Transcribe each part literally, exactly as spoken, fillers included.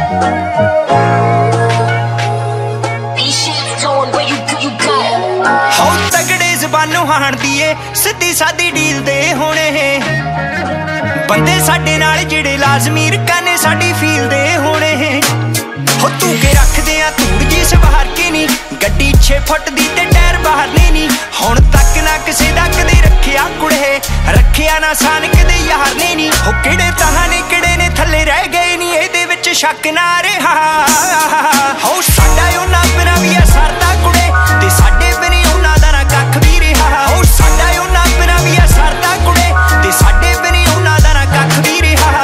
सीधी सादी डील दे होने बंदे साडे नाल जिहड़े लाजमी रकाने साडी फील दे होने हो तू के रखदे आ धूड़ जी सवार के नी गड्डी छे फुट दी ते टायर बाहर ने नी हुण तक ना किसे दा कदे रखिया कुड़े रखिया ना सान कदे यार ने नी हो किहड़े ताहां ने किहड़े ने थल्ले रह गए नी इहदे विच शक ना रहा हो साडा उन्हां बिना वी आ सरदा कुड़े ते साडे बिना उन्हां दा ना कख वी रहा हो साडा उन्हां बिना वी आ सरदा कुड़े ते साडे बिना उन्हां दा ना कख वी रहा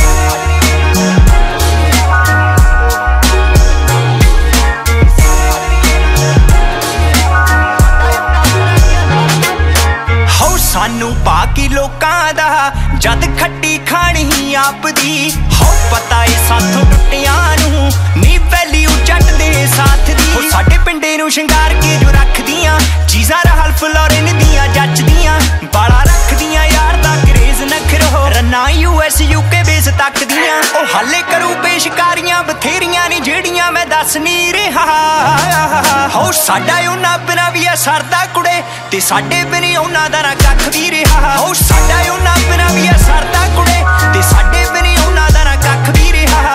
सानू बाकी लोकां दा जद खट्टी खानी आप दी हो पता है साथों टुटियां नू नी वैल्यू जट दे साथ दी हो साडे पिंडे नू शंगार के जो रख दियां चीज़ां राल्फ लॉरेन दियां जच दियां बाला रख दियां यार दा क्रेज नखरो रन्ना यूएस यूके बेस तक दियां ओ हाले करू पेशकारियां बथेरियां नी जेड़ियां मैं दस नहीं रहा हो साडा उन्हां बिना वी आ सरदा कुड़े ते साडे बिना उन्हां दा ना कख वी रहा हो साडा उन्हां बिना वी आ सरदा कुड़े ते साडे बिना उन्हां दा ना कख वी रहा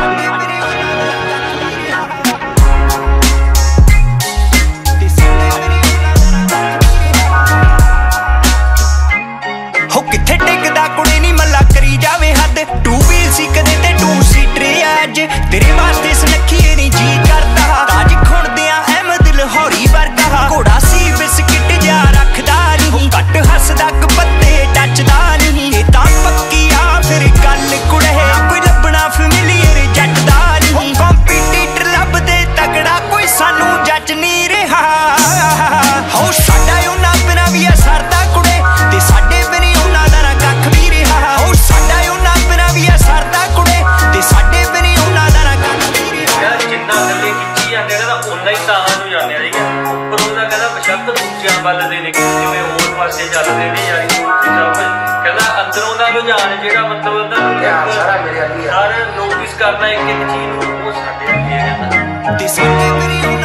हो किथे टिकदा कुड़े नी मल्ला करी जावे हद टू व्हील सी कदे ते टू सीटर अज तेरे वास्ते सनखी नी जी करदा ताज खुणदियां अहमद लाहौरी वर्गा घोड़ा सी बिस्किट जा रखदा नहीं घट हसदा कपत्ते टचदा नहीं ये तां पक्की आ फिर गल कुड़े कोई लभना फैमिलियर जट दा नहीं कंपीटीटर लभदे तगड़ा कोई सानू जच नहीं रहा हो साडा उन्हां बिना वी आ सरदा कुड़े ते साडे बिना उन्हां दा ना कख वी रहा हो साडा उन्हां बिना वी आ सरदा कुड़े ते साडे बिना उन्हां दा ना कख वी रहा यार जिन्ना गल्ले खिੱਚੀ ਜਾਂਦੇ ਨੇ ਤਾਂ ਉਨਾ ਹੀ ਤਾਹਾਂ ਨੂੰ ਜਾਂਦੇ ਆ ਠੀਕ ਹੈ ਪਰ ਉਹਦਾ ਕਹਿੰਦਾ ਬਸ਼ੱਕ ਦੂਜਿਆਂ ਵੱਲ ਦੇ ਨੇ ਜਿਵੇਂ ਹੋਰ ਪਾਸੇ ਚੱਲਦੇ ਨੇ ਯਾਰੀ ਸਭ ਕਹਿੰਦਾ ਅੰਦਰੋਂ ਦਾ ਰੁਝਾਨ ਜਿਹੜਾ ਮਤਲਬ ਉਹਦਾ ਸਾਰਾ ਮੇਰੇ ਅੱਗੇ ਯਾਰ ਨੋਟਿਸ ਕਰਨਾ ਇੱਕ ਇੱਕ ਚੀਜ਼ ਨੂੰ ਉਹ ਸਾਡੇ ਅੱਗੇ ਹੈ ਕਹਿੰਦਾ